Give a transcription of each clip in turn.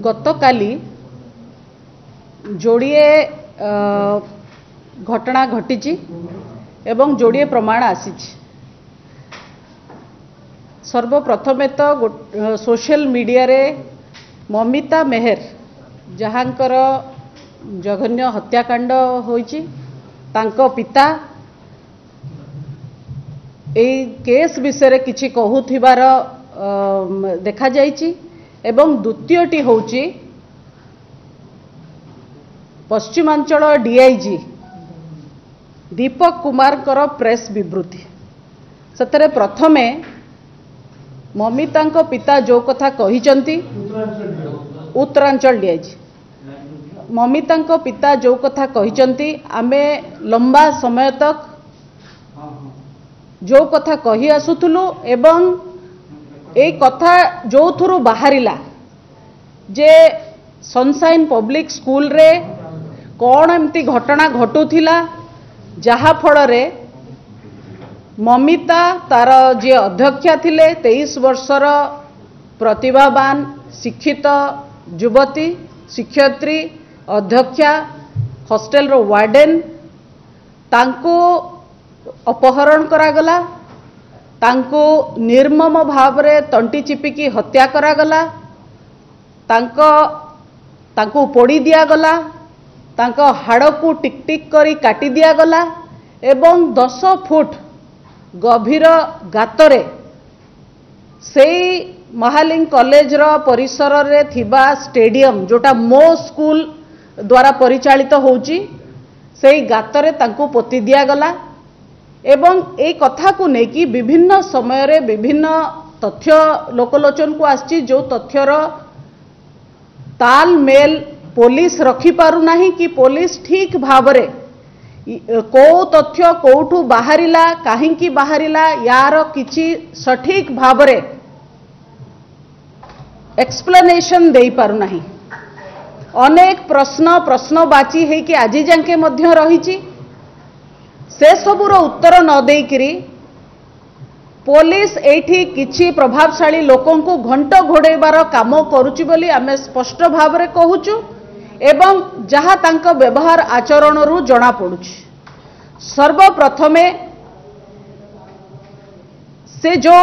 गतकाली जोड़िए घटना घटी एवं जोड़िए प्रमाण आसी। सर्वप्रथमे तो सोशल मीडिया रे ममिता मेहर जहाँकर जघन्य हत्याकांड होइछि तांको पिता एई केस विषय किछि कहूथिबार देखा जाइछि एवं द्वितीयटी होउछि पश्चिमांचल डीआईजी दीपक कुमार कर प्रेस विवृत्ति सतरे प्रथमे ममिता पिता जो कथा कहिचंती उत्तरांचल डीआईजी ममिता पिता जो कथा कहिचंती आमे लंबा समय तक जो कथा कही आसुथुलु एवं ए कथा जो थुरु बाहरिला जे सनशाइन पब्लिक स्कूल रे कौन एमती घटना घटुथिला जहा फଳରେ ममिता तार जे अध्यक्षा थिले 23 वर्षर प्रतिभावान शिक्षित युवती शिक्षयित्री अध्यक्षा हॉस्टेल रो वार्डन तांको अपहरण करागला तांको निर्मम भाव रे तंटी चिपिकी हत्या करागला तांको पोड़ी दिया गला तांको हाड़ को टिक टिक करी काटी दिया गला एवं 10 फुट गभीर गातरे से महालिंग कॉलेज रो परिसर रे थिबा स्टेडियम जोटा मो स्कूल द्वारा परिचालित होउची से गातरे तांको पोती दिया गला एवं ए कथा को नेकी विभिन्न समय रे विभिन्न तथ्य लोकलोचन को आछि जो तथ्यर तालमेल पुलिस रखी पारु नाही कि पुलिस ठीक भावरे को तथ्य कोठू बाहरिला काहींकी बाहरिला यार किछि सठिक भावरे एक्सप्लेनेशन देई पारु नाही। अनेक प्रश्नवाची है कि आज जाके मध्य रही से सबूर उत्तर न देकरी पुलिस एठी किछि प्रभावशाली लोकों को घंट घोड़ेबार काम करुछि बोली आमे स्पष्ट भाव रे कहूछु एवं जहाँ तांको व्यवहार आचरण रु जना पड़ुछि। सर्वप्रथमे से जो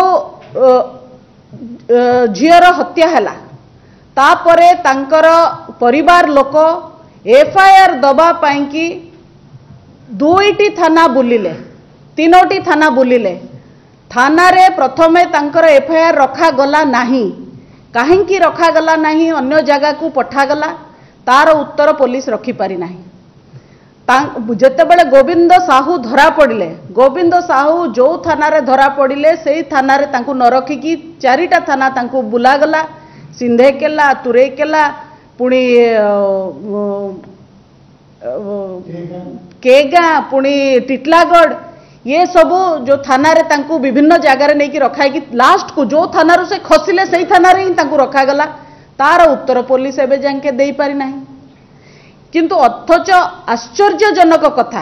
झीर हत्या हैला तापरे तांकर परिवार लोक एफआईआर दबा पाई कि 2टी थाना बुलिले 3टी थाना बुलिले थाना रे प्रथमे तांकर एफआईआर रखा गला नाही काहेंकी रखा गला नाही अन्य जगह को पठा गला तार उत्तर पुलिस रखी पारी नाही। जेतेबेले गोविंद साहू धरा पड़िले गोविंद साहू जो थाना रे धरा पड़िले सेही थाना रे तांको न रखिकी 4टा थाना तांको बुला गला सिंधेकेला तुरेकेला पुणी केगा पुणी टिटलागढ़ ये सब जो थाना रे तांको विभिन्न जगार नहीं कि रखा कि लास्ट को जो थाना रू से खसिले से थाना रे ही तांको रखा गला तार उत्तर पुलिस एबे जाके दे पारी नाही। किंतु अथच आश्चर्यजनक कथा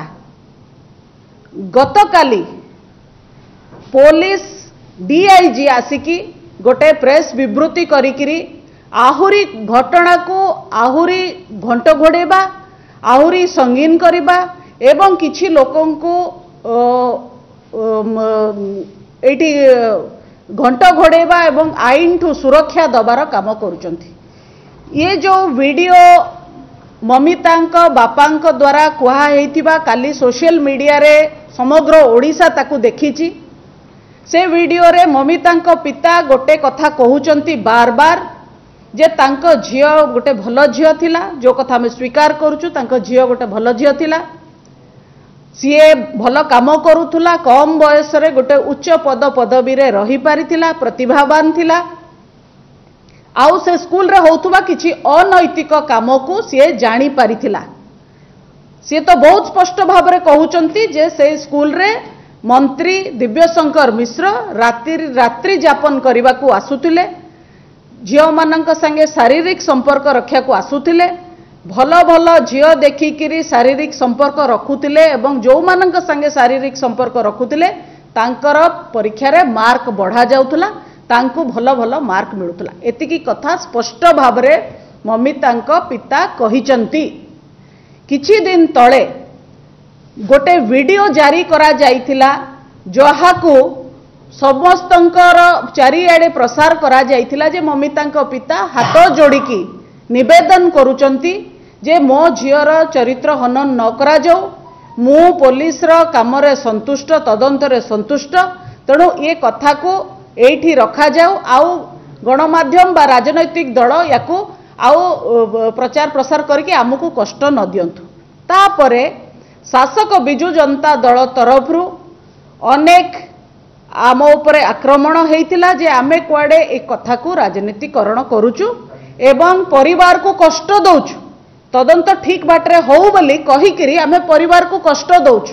गतकाली पुलिस डीआईजी आसिकी गोटे प्रेस विवृत्ति करिकिरी आहुरी घटना को आहुरी घंट घोड़ेबा आहुरी संगीन करिबा एवं किछि लोकों को एटी घंट घोड़ेबा एवं आईन ठू सुरक्षा दबार काम करुचंती। ये जो वीडियो ममिता बापा द्वारा कहुवा काली सोशल मीडिया रे समग्र ओडिशा ताकू देखिची से वीडियो रे ममिता पिता गोटे कथा कहउचंती बार बार जे तांको झियो गोटे भल झियो थिला जो कथा हम स्वीकार करूचु तांको झियो गोटे भल झियो थिला सीए भल काम करूथुला कम बयस रे गोटे उच्च पदवी रे रही पारिथिला प्रतिभावान थिला आउ से स्कूल रे होथुबा किछि अनैतिक काम को सीए जानी पारिथिला। सी तो बहुत स्पष्ट भाव रे कहउचंती जे से स्कूल रे मंत्री दिव्यशंकर मिश्र रात्रि जापन करने को आसुथिले झियो मानक संगे शारीरिक संपर्क रखा को आसुथिले भल भल झियो देखिकी शारीरिक संपर्क रखुथिले एवं जो मानक संगे शारीरिक संपर्क रखुथिले तांकर परीक्षा रे मार्क बढ़ा जाउथला तांको भल भल मार्क मिलुथला एतिकी कथा स्पष्ट भाव रे ममिताଙ୍କ पिता कहिचंती। किछि दिन तळे गोटे वीडियो जारी करा जाइथिला जहाकू समस्तंकर चारिआडे प्रसार करा जाइथिला जे ममिताଙ୍କ पिता हाथ जोड़िकी निवेदन करुचंती जे मो झीर चरित्र हनन न करा जाऊ, मु पुलिस रो काम रे संतुष्ट, तदंत रे संतुष्ट, तेणु ये कथा को एठी रखा जाऊ, आउ गणमाध्यम बा राजनैतिक दल याकू आउ प्रचार प्रसार करके आमको कष्ट न दियंतु। तापरे शासक बिजु जनता दल तरफ अनेक आम उपरे आक्रमण होइतिला जे आमे कुआडे ए कथा को राजनीतिकरण करूचु एवं परिवार को कष्ट दउचु, तदंत ठीक बाटरे हो बोली कहिकिरी आमे परिवार को कष्ट दउचु।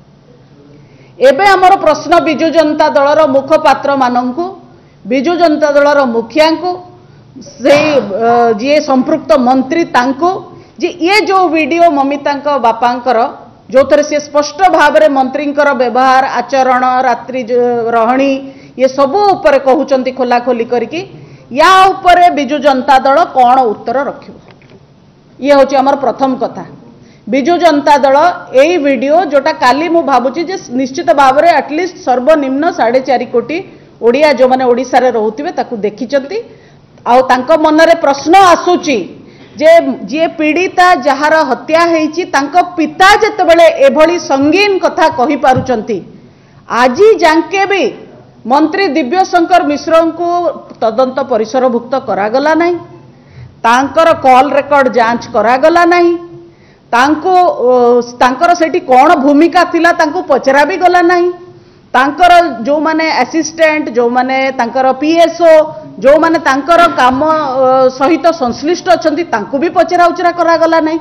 एबे हमर प्रश्न बिजु जनता दलर मुखपात्र मानंकु, बिजु जनता दलर मुखिया को, से जे संपृक्त मंत्री तांको जे ये जो वीडियो ममितांक बापांकर जो थरे से स्पष्ट भाव में मंत्रींकर व्यवहार आचरण रात्रि रहणी ये सब ऊपर कहउचंती खोला खोली करके, या ऊपर बिजु जनता दल कौन उत्तर रखिबो? ये होची हमर प्रथम कथा। बिजु जनता दल यही वीडियो जोटा काली मु भाबुची जे निश्चित भाव में एटलिस्ट सर्वनिम्न 4.5 कोटी ओडिया जो माने ओडिसा रे रहउतिबे ताकू देखिचंती। आउ तांको मनरे प्रश्न आसुची जे जे पीड़िता जहार हत्या हेची तांको पिता जेतेबेले एभली संगीन कथा कहि पारुचंती, आजी जांके भी मंत्री दिव्यशंकर मिश्र को तदंत परिसरभुक्त करागला नहीं, तांकर कॉल रेकर्ड जांच करागला नहीं, तांको तांकर सेठी कौन भूमिका थिला तांको पचरा भी गला नहीं, तांकर जो माने असिस्टेंट जो माने तांकर पीएसओ जो माने तांकर काम सहित संश्लिष्ट अछंती तांको भी पचरा उचरा करागला नहीं।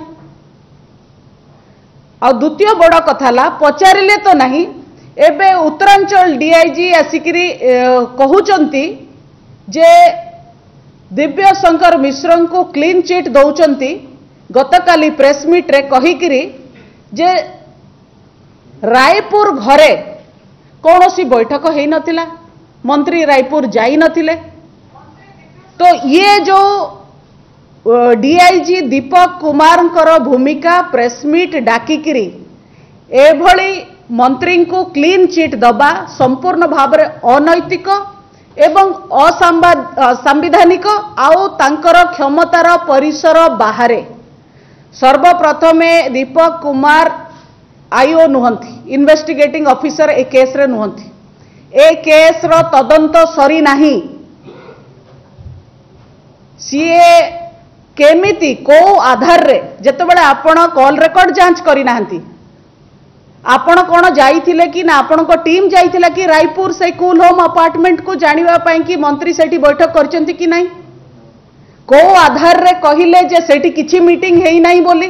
आ द्वितीय बड़ कथा ला पचारिले तो नहीं, एबे उत्तरांचल डीआईजी आसिकरी कहउचंती जे दिव्यशंकर मिश्र को क्लीन चिट दौचंती। गतकाली प्रेस मीट रे कहिकरी जे रायपुर घरे कौन सी बैठक है नथिला, मंत्री रायपुर जाई नथिले, तो ये जो डीआईजी दीपक कुमार भूमिका प्रेस मीट डाकिकिरी एभली मंत्री को क्लीन चिट दबा संपूर्ण भाव में अनैतिक एवं असंवैधानिक आउ तांकर क्षमतार परिसर बाहरे। सर्वप्रथमे दीपक कुमार आईओ नुहंती, इन्वेस्टिगेटिंग ऑफिसर ए केस रे नुहंती, ए केस रो तदंत सरी नाही, सीए केमिति को आधार रे जेतेबेले आपण कॉल रेकॉर्ड जांच करी नाहंती, आपण कोन जाइथिले कि ना आपण को टीम जाइथिला कि रायपुर से कूल होम अपार्टमेंट को जानिबा पई कि मंत्री सेठी बैठक करचंती कि नाही, को आधार रे कहिले जे सेठी किछि मीटिंग हेई नाही बोली?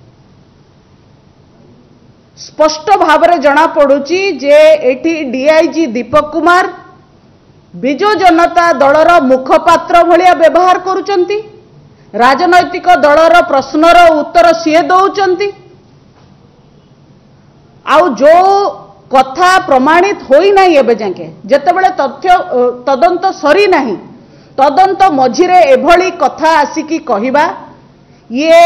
स्पष्ट भाव में जना पड़ुची जे एठी डीआईजी दीपक कुमार बिजु जनता दलर मुखपात्र भलिया व्यवहार करुचंती, राजनैतिक दलर प्रश्नर उत्तर सीए दौचंती, आउ जो कथा प्रमाणित होई नाही एबे जाके जेतेबेले तथ्य तदंत सरी नाही, तदंत मझिरे एभली कथा आसिकी कहिबा ये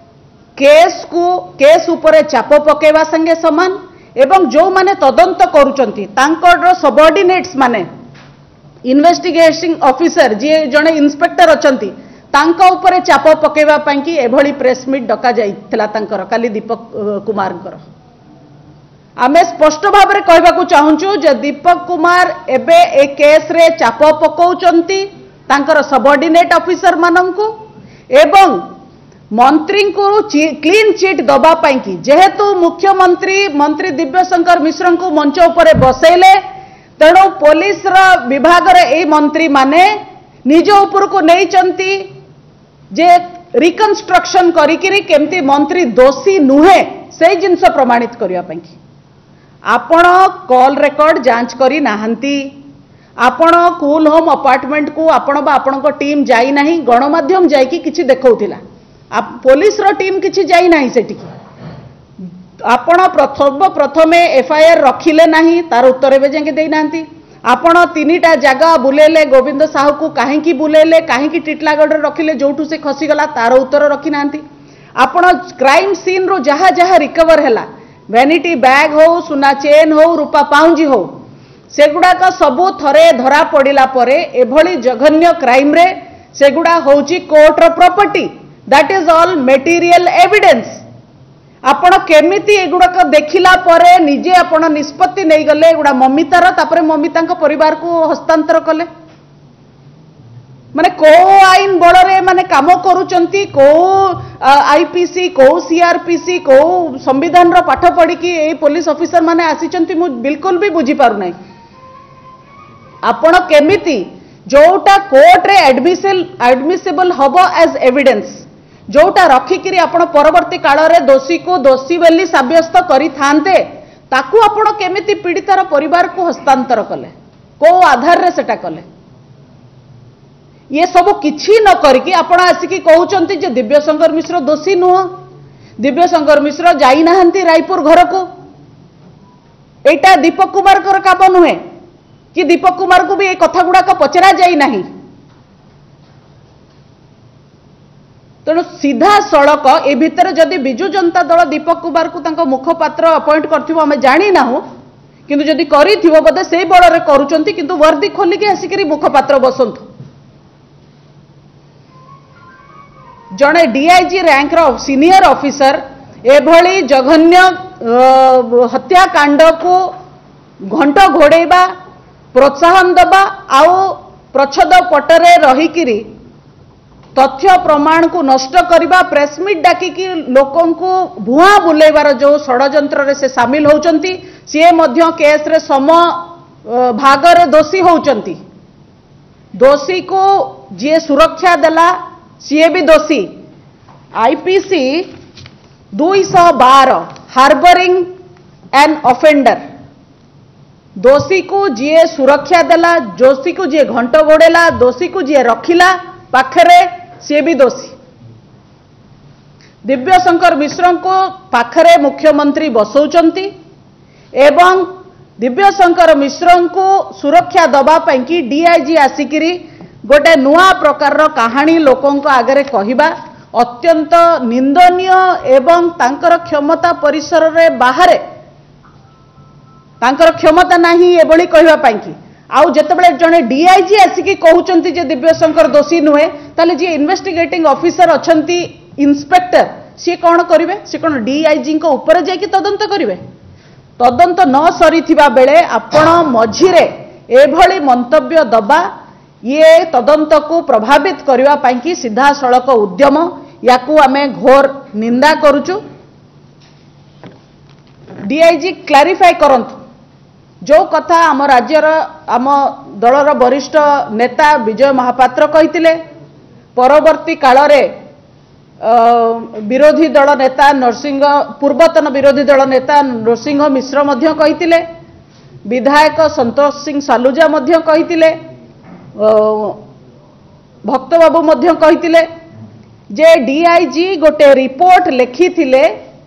केस उपरे चाप पकेवा संगे समान। एवं जो माने तदंत करुचंती तांकर सबऑर्डिनेट्स माने इन्वेस्टिगेटिंग ऑफिसर जे जणे इंस्पेक्टर अचंती तांका उपरे चाप पकेवा पई कि एभली प्रेस मीट डका जाइथिला तांकर काली दीपक कुमारकर। आमे स्पष्ट भाव में कहबाकू चाहूचु जे दीपक कुमार एबे ए केस रे चाप पकाउचंती तांकर सबऑर्डिनेट ऑफिसर मानंकु एवं मंत्री को क्लीन चिट दबा पाई कि जेहेतु मुख्यमंत्री मंत्री दिव्यशंकर मिश्र को मंच उपरे बसैले, तेणु पुलिस विभाग ए मंत्री माने निज उपर को नहीं चंती जे रिकंस्ट्रक्शन करिकिरी केमती मंत्री दोषी नुहे से जिनस प्रमाणित करिया पाई कि आपण कॉल रेकॉर्ड जांच करी नाहंती, आपण कूल होम अपार्टमेंट को आपण बा आपण को टीम जाई नाही, गणमाध्यम जाई कि किछि देखौतिला, पुलिस रो टीम किछि जाई नाही सेठी, आपण प्रथमे एफआईआर रखिले नाही तार उत्तर एबे जाके देई नांती, आपण 3टा जगह बुलेले गोविंद साहू को कहीं बुलेले कहीं टिटलागढ़ रखिले जोठू से खसीगला तार उत्तर रखी नांती। आपण क्राइम सीन रो जहा जहा रिकवर हैला वैनिटी बैग हो सुना चेन हो रूपा पाउंजी हो सेगुड़ाक सबू थरे धरा पड़िला परे एभली जघन्य क्राइम रे सेगुड़ा होची कोर्ट रो property that is all material evidence. आपण केमिति एगुड़ाक देखिला परे निजे आपण निष्पत्ति नहीं गले एगुड़ा ममितार तापरे ममिता परिवार को हस्तांतर कले माने को आईन बड़े माने काम करूचंती को आईपीसी को सीआरपीसी को संविधान रो पाठ पढ़ी कि ए पुलिस ऑफिसर माने आसीचंती मु बिल्कुल भी बुझी पारु नै। आपण केमिति जोटा कोर्ट रे एडमिसिबल हबो एज एविडेंस जोटा रखिकी आपण परवर्ती काल रे दोषी को दोषी बोली साब्यस्त करि थांते ताकू आपण केमिति पीड़ितार परिवार को हस्तांतर कले को आधार रे सेटा कले ये सब किछि न करके आपण आसिकी कहउचंती जे दिव्यशंकर मिश्र दोषी नुह दिव्यशंकर मिश्र जाई नाहंती रायपुर घर को एटा दीपक कुमार कर काम नुहे कि दीपक कुमार को भी ए कथा गुडा का पचरा जाई नाही। तेणु सीधा सड़क ए भितर जदि बिजु जनता दल दीपक कुमार को तांको मुखपात्र अपॉइंट करथिबो हमें जानी नाहु किंतु जदि करिथिबो बोधे सेई बड़रे करूचंती किंतु वर्दी खोलिके आसिकरी मुखपात्र बसंतु। जड़े डीआईजी रैंक रो सीनियर ऑफिसर एभली जघन्य हत्याकांड को घंट घोड़ेबा प्रोत्साहन दबा आउ प्रच्छद पटरे रहीकिरी तथ्य प्रमाण को नष्ट करवा प्रेसमिट डाकिकी लोकों को भुआ बुलेबार जो षड्यंत्र रे से सामिल होउचंती सी मध्य केस रे सम भागरे दोषी होउचंती। दोषी को जी सुरक्षा देला सी भी दोषी। आईपीसी 212 हार्बरिंग एन ऑफेंडर दोषी को जी सुरक्षा देला दोषी को जी घंट घोड़ेला दोषी को जी रखिला पाखरे सी भी दोषी। दिव्यशंकर मिश्र को पाखरे मुख्यमंत्री बसौचंती एवं दिव्यशंकर मिश्र को सुरक्षा दबा कि डीआईजी आसिकिरी गोटे नुआ प्रकार कहानी लोकों आगे कहवा अत्यंत निंदनीय एवं तांकर क्षमता परिसर रे बाहर तांकर क्षमता नहीं एभली कहवा कि आउ जितेबाला जड़े डीआईजी आसिकी कहउचंती जे दिव्यशंकर दोषी नुहे ताले जी इन्वेस्टिगेटिंग ऑफिसर अछंती इंस्पेक्टर सी कौन करिवे सी कौन डीआईजी को ऊपर जाके तदंत करिवे तदंत न सरीथिबा बेले आपण मझिरे एभली मंतव्य दबा ये तदंत को प्रभावित करबा पई कि सीधा सड़क उद्यम याकू आमे घोर निंदा करूचु। डीआईजी क्लैरिफाई करंतु जो कथा आम राज्यर आम दलर वरिष्ठ नेता विजय महापात्र कहितिले परवर्ती काल रे विरोधी दल नेता नरसिंह पूर्वतन विरोधी दल नेता नरसिंह मिश्र मध्य कहितिले विधायक संतोष सिंह सालुजा मध्य कहितिले भक्त बाबू मध्य कहितिले जे डीआईजी गोटे रिपोर्ट लिखिथिले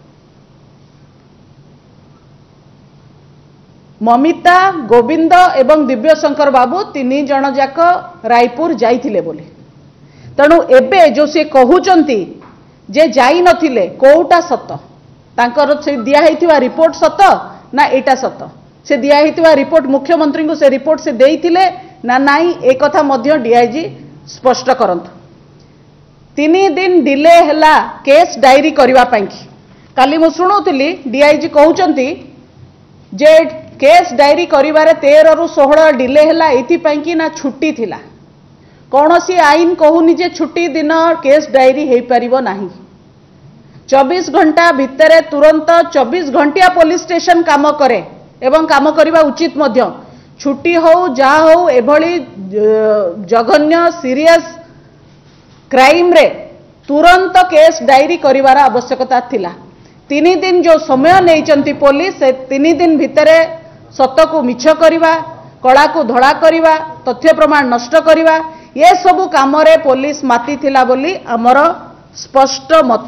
ममिता गोविंद एवं दिव्यशंकर बाबू 3 जन जाक रायपुर जाइथिले बोली। तेणु एबे जो से कहउचंती जे जाई नथिले कोउटा सत तांकर से दिया हेतिवा रिपोर्ट सत ना एटा सत से दिया हेतिवा रिपोर्ट मुख्यमंत्री को से रिपोर्ट से देइथिले ना नाई ए कथा मध्य डीआईजी स्पष्ट करंतु। 3 दिन डिले हला केस डायरी करबा पई काली मु सुनुथिली डीआईजी कहउचंती जे केस डायरी करिवारे 13 रु 16 डिले हला एथि पई कि ना छुट्टी थिला कौन सी आईन कहूनी जे छुट्टी दिन केस डायरी हो पारिबो नाही। 24 घंटा भितरे तुरंत 24 घंटिया पुलिस स्टेशन काम करे एवं काम करबा उचित मध्य छुट्टी हो जा हो एभली जघन्य सीरियस क्राइम रे तुरंत केस डायरी करिवार आवश्यकता थिला। 3 दिन जो समय नहीं पुलिस से 3 दिन भितरे सत को मिछ करवा कला को धड़ा करवा तथ्य प्रमाण नष्ट करवा ये सबू काम रे पुलिस माती थिला बोली आमर स्पष्ट मत।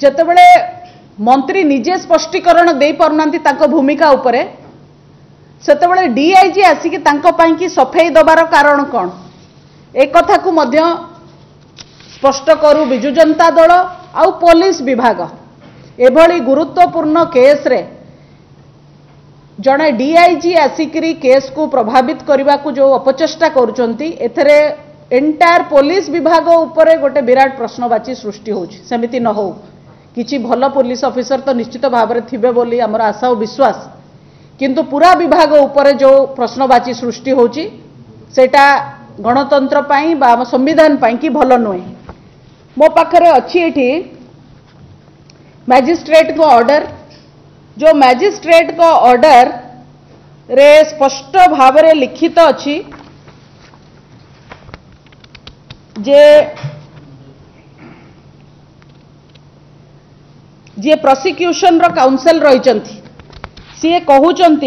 जेतेबेले मंत्री निजे स्पष्टीकरण दे पारुनांती तांको भूमिका उपरे सेतेबेले डीआईजी आसिकी तांको पाई की सफेई दबार कारण कौन एक कथा को मध्य स्पष्ट करू बिजु जनता दल आउ पुलिस विभाग एभली गुरुत्वपूर्ण केस रे जड़े डीआईजी आसिकी केस को प्रभावित करने को जो अपचेष्टा करुचंती एथरे एंटायर पुलिस विभाग उपरे गोटे विराट प्रश्नवाची सृष्टि होउछि सेमिति न हो किछि भल पुलिस ऑफिसर तो निश्चित भाव में थिबे बोली हमर आशा और विश्वास किंतु पूरा विभाग उपरे जो प्रश्नवाची सृष्टि होउछि सेटा गणतंत्र पाई बा संविधान पाई कि भल नुहे मो पाखरे अछि एठी मैजिस्ट्रेट को ऑर्डर जो मैजिस्ट्रेट को ऑर्डर रे स्पष्ट भाव में लिखित अछि जे प्रोसिक्यूशन रो काउंसिल रहिचंती सी कहउचंती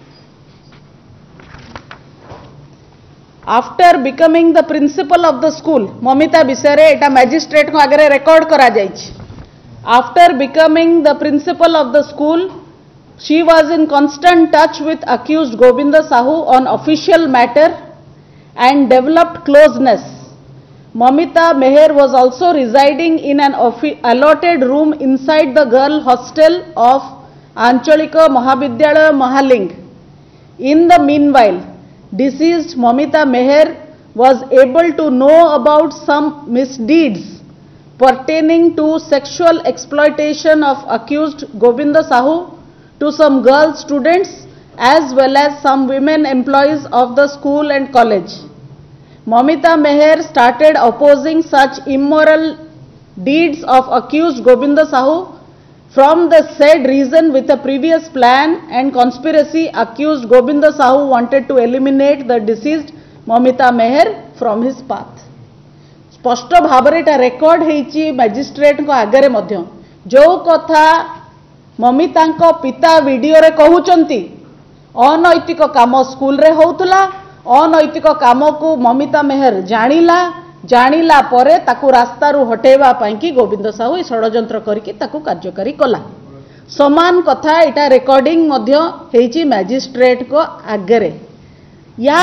after becoming the principal of the school Mamita विषय रे एटा मैजिस्ट्रेट को आगे रेकॉर्ड करा जाइछि after becoming the principal of the school she was in constant touch with accused Gobind Sahu on official matter and developed closeness Mamita Meher was also residing in an allotted room inside the girl hostel of Anchalika Mahavidyalaya Mahaling. In the meanwhile, deceased Mamita Meher was able to know about some misdeeds pertaining to sexual exploitation of accused Govinda Sahu to some girl students as well as some women employees of the school and college. Mamita Meher started opposing such immoral deeds of accused Govinda Sahu from the said reason with a previous plan and conspiracy. Accused Govinda Sahu wanted to eliminate the deceased Mamita Meher from his path. स्पष्ट भाव में record होइछि magistrate को आगे मध्य जो कथा ममिता पिता video रे कहउचंती अनैतिक काम स्कूल रे होउतला अनैतिक काम को ममिता मेहर जानिला परे ताकू रास्तारू हटेवा पाई कि गोविंद साहू षड्यंत्र करके ताकू कार्यकारी कला समान कथा एटा रेकॉर्डिंग मध्य हेची मैजिस्ट्रेट को आगे या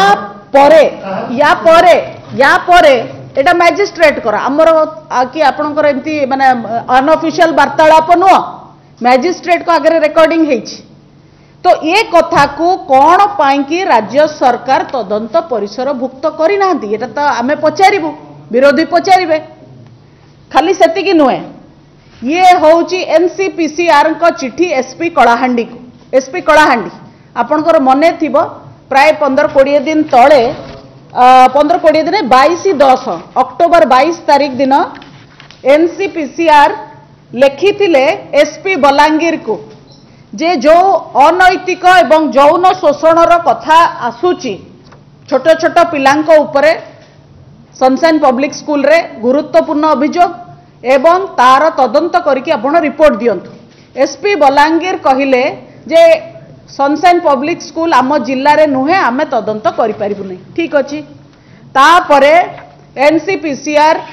परे एटा मैजिस्ट्रेट करा हमर कि आपनकर एमती माने अनऑफिशियल वार्तालाप नुह मैजिस्ट्रेट को आगे रेकॉर्डिंग हेची तो ये कथा को कौन पाई कि राज्य सरकार तदंत परिसर भुक्त करना ये तो आम पचारू विरोधी पचारे खाली सेतिकी नुहे ये हूँ एनसीपीसीआर को चिठी एसपी कलाहांडी को एसपी कलाहांडी आपणकर मन थी प्राय 15-20 दिन तले 15-20 दिन 22-10 अक्टोबर 22 तारीख दिन एनसीपीसीआर लिखी एसपी बलांगीर को जे जो अनैतिक एवं यौन शोषणर कथा आसूची छोट छोट पिलांको उपरे सनशाइन पब्लिक स्कूल रे गुरुत्वपूर्ण अभियोग एवं तार तदंत करके आपण रिपोर्ट दियंतु एसपी बलांगीर कहिले जे सनशाइन पब्लिक स्कूल आम जिल्ला रे नुहे आमे तदंत करि परिबु नै ठीक अछि तापरे एनसीपीसीआर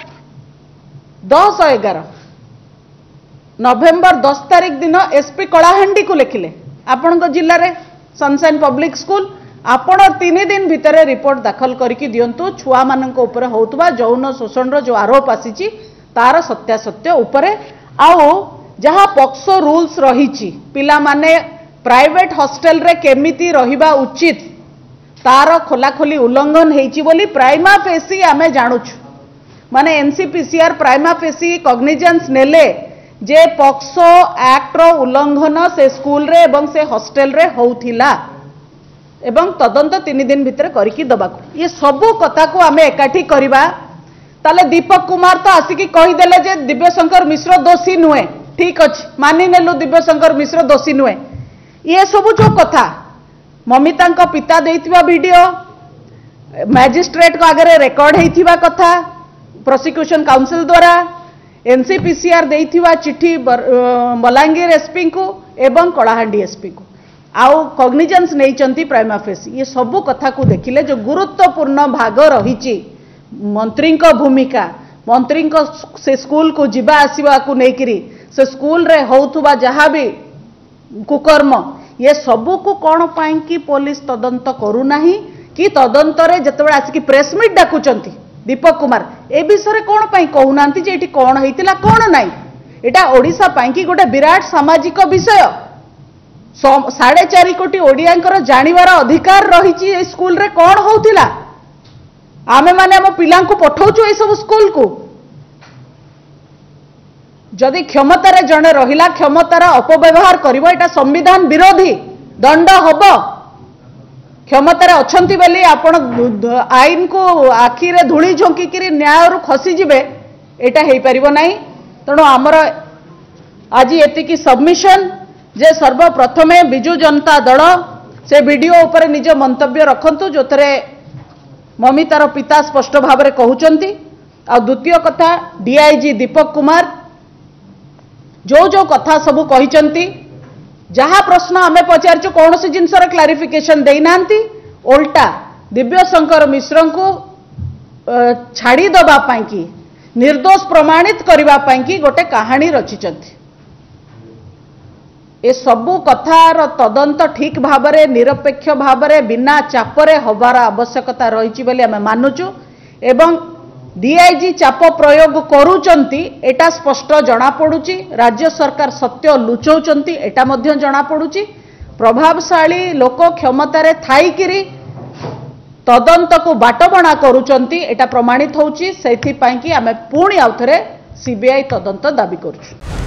10/11 नवेम्बर 10 तारीख दिन एसपी कलाहांडी को लिखिले आपण जिले में सनशाइन पब्लिक स्कूल आपण 3 दिन भितर रिपोर्ट दाखल करके दियंतु छुआ मानक ऊपर होतबा यौन शोषण जो आरोप आसीची तार सत्यासत्य उपरे आउ जहाँ पक्सो रूल्स रही पिला माने प्राइवेट हॉस्टल रे केमिति रहिबा उचित तार खोलाखोली उल्लंघन हेची बोली प्राइमा फेसी आमे जानुछु माने एनसीपीसीआर प्राइमा फेसी कॉग्निजेंस नेले जे पक्सो एक्ट रो उल्लंघन से स्कूल रे एवं से हॉस्टल रे होउथिला एवं तदंत 3 दिन भितर करिकी दबाकू ये सबू कथा को आमे एकाठी करिबा ताले दीपक कुमार तो आसिकी कहीदेले जे दिव्यशंकर मिश्र दोषी नुहे ठीक अच्छे मानि नेलु दिव्यशंकर मिश्र दोषी नुहे ये सबू जो कथा ममिता पिता देइथिबा वीडियो मैजिस्ट्रेट को आगे रेकॉर्ड होइथिबा कथा प्रोसिक्यूशन काउंसिल द्वारा एनसीपीसीआर देइथिबा चिट्ठी बलांगीर एसपी को एवं कलाहांडी एसपी को आउ कॉग्निजेंस नहीं प्राइमा फेसी ये सबू कथा को देखिले जो गुरुत्वपूर्ण भाग रही मंत्री भूमिका मंत्री से स्कूल को जीवा आसवा को लेकिरी से स्कूल रे होउथुबा जहाँ भी कुकर्म ये सबू को कौन पाई कि पुलिस तदंत करू नाही कि तदंत रे जतबे आसिक प्रेस मीट डाकुचंती दीपक कुमार ए विषय कौन पाई कहूनांती जे एठी कौन हेतिला कौन नाही एटा ओडिशा पाई कि गोटे विराट सामाजिक विषय 4.5 कोटी ओडियांकर जानिबार अधिकार रही स्कूल रे कौन होउथिला आमे माने हम पिलां को पठाउछु ए सब स्कूल को जदि क्षमतार जड़े रहिला क्षमतार अपव्यवहार करिवो एटा संविधान विरोधी दंड हब क्षमतार अछंती बेली आपण आईन को आखि रे धूली झोंकी न्याय रु खसी जिबे एटा हेई परिबो नाही तेणु आमर आज एतिकी सबमिशन जे सर्वप्रथमे बिजु जनता दल से वीडियो ऊपर निज मंतव्य रखंतु जोतरे ममितार पिता स्पष्ट भाव में कहउचंती आ द्वितीय कथा डीआईजी दीपक कुमार जो कथा सबू कहिचंती जहाँ प्रश्न आमे पचारचु कौन सी जिनसर क्लारिफिकेशन देइनांती ओल्टा दिव्य शंकर मिश्र को छाड़ी दबा पाई कि निर्दोष प्रमाणित करबा पाई कि गोटे कहानी रचिचंती ए सबू कथार तदंत ठीक भावरे निरपेक्ष भावरे बिना चापरे हबार आवश्यकता रही बोली आमे मानुचु एवं डीआईजी चाप प्रयोग करूचंती एटा स्पष्ट जना पड़ुची राज्य सरकार सत्य लुचौचंती एटा मध्य जना पड़ुची प्रभावशाली लोक क्षमतारे थाईकिरी तदंत को बाटबणा करूचंती एटा प्रमाणित होउची सेथि पाई कि आमे पुणी आउथरे सीबीआई तदंत दाबी करूछु।